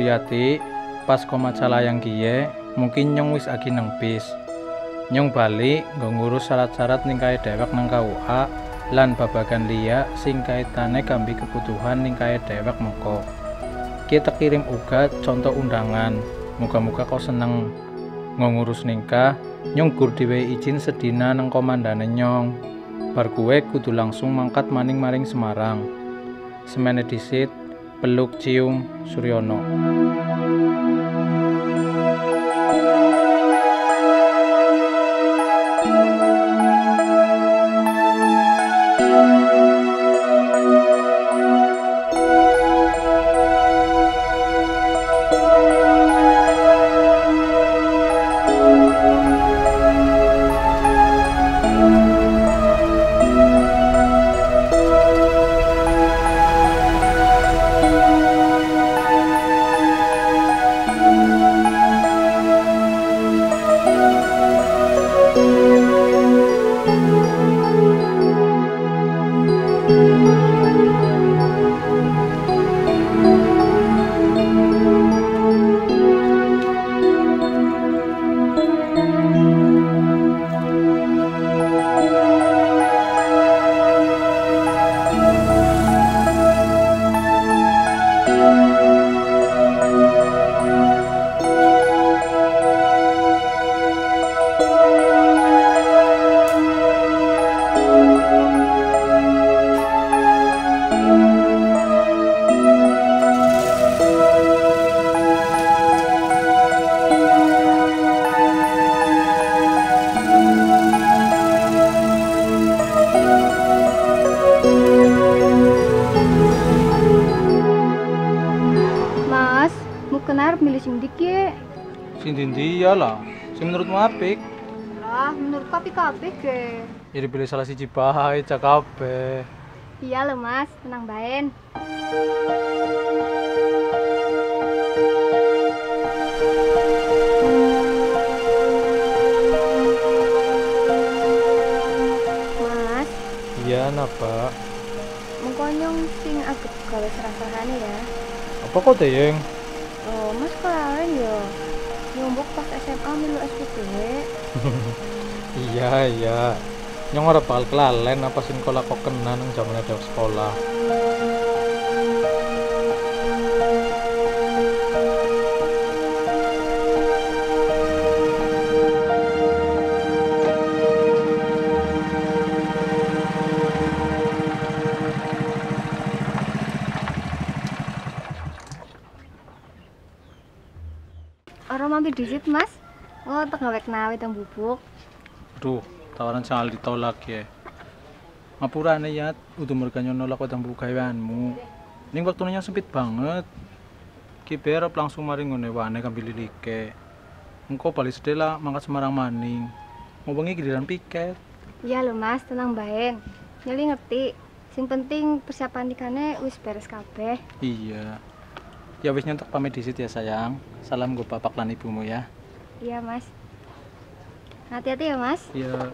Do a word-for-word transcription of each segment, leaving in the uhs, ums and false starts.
Suryati pas komaca layang kiye mungkin nyong wis agi nang bis. Nyong balik nggo ngurus syarat-syarat ning kae dewek nang K U A lan babagan liya sing kaitane kambi kebutuhan ning kae dewek mengko. Kita kirim uga contoh undangan. Muga-muga kau seneng ngurus nikah. Nyong gur diwehi izin sedina nang komandane nyong. Bar kuwe kudu langsung mangkat maning maring Semarang. Semene disit peluk cium Suryono. Iya lah, sing menurutmu apik? Lah, menurutku apik-apik ke. Ya dipilih salah siji bae cak kabeh. Iya loh Mas, tenang baen. Mas. Iya napa? Mengkonyong sing agak gawe serah-serahane ya. Apa kok Deyeng? Oh, Mas kelarin ya. Nyombok pas S M A milu S P B. Iya iya. Nyong ora bakal kelalen apa sing kok lakokenan nang jamane dewek sekolah. Orang mampir disit Mas. Oh, tegawek nawe teng bubuk. Aduh, tawaran sangal ditolak ya. Ngapurane ya, udah mereka nolak watang buku gaweanmu. Ning waktunya sempit banget. Ki berep langsung mari ngene wane kambil lilike. Engko bali sedela mangkat Semarang maning. Mau bengi giliran piket. Iya lho Mas, tenang baen. Nyeli ngerti. Sing penting persiapan nikahne wis beres kabeh. Iya. Ya wis nyentok pamit disit ya sayang. Salam go bapak lan ibumu ya. Iya Mas. Hati-hati ya Mas. Iya.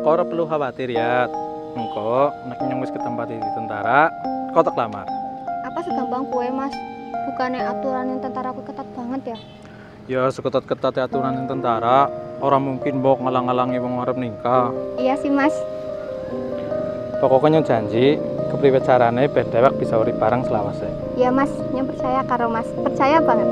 Kau ora perlu khawatir ya. Engko nek nyong wis ketempati di tentara, kau tak lamar. Apa segampang kue mas? Bukannya aturan yang tentara aku ketat banget ya? Ya seketat-ketat aturan yang tentara, orang mungkin mbok ngalang-alangi wong arep nikah. Iya sih mas. Pokoknya nyong janji, kepriwe carane ben dewek bisa urip bareng selawase. Iya mas, yang percaya karo mas, percaya banget.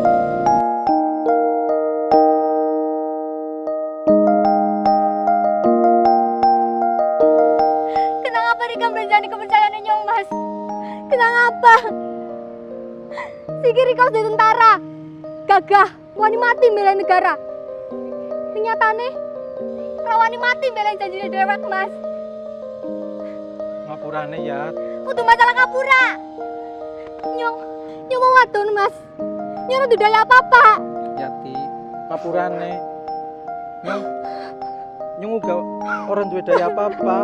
Kenapa Rika berjani kepercayaan nyong mas? Kenapa? Sikiri kau jadi tentara, gagah, wani mati bela negara. Kenyataannya, rawani mati bela janjinya dewek mas. Ngapurane ya. Kudu masalah ngapura. Nyong, nyong mau wadon mas. Nyong ora daya apa-apa. Yati, ngapurane. Nyong, nyong uga orang duwe daya apa-apa.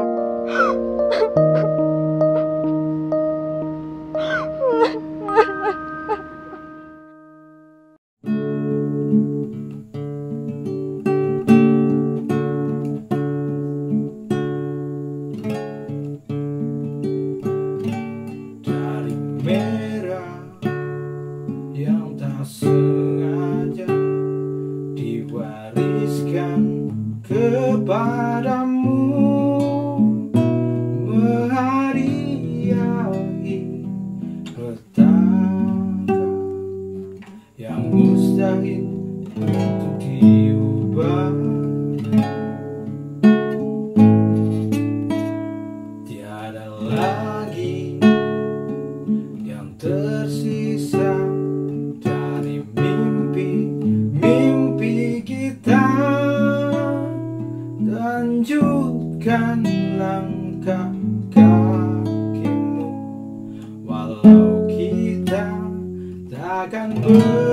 Walau kita takkan ber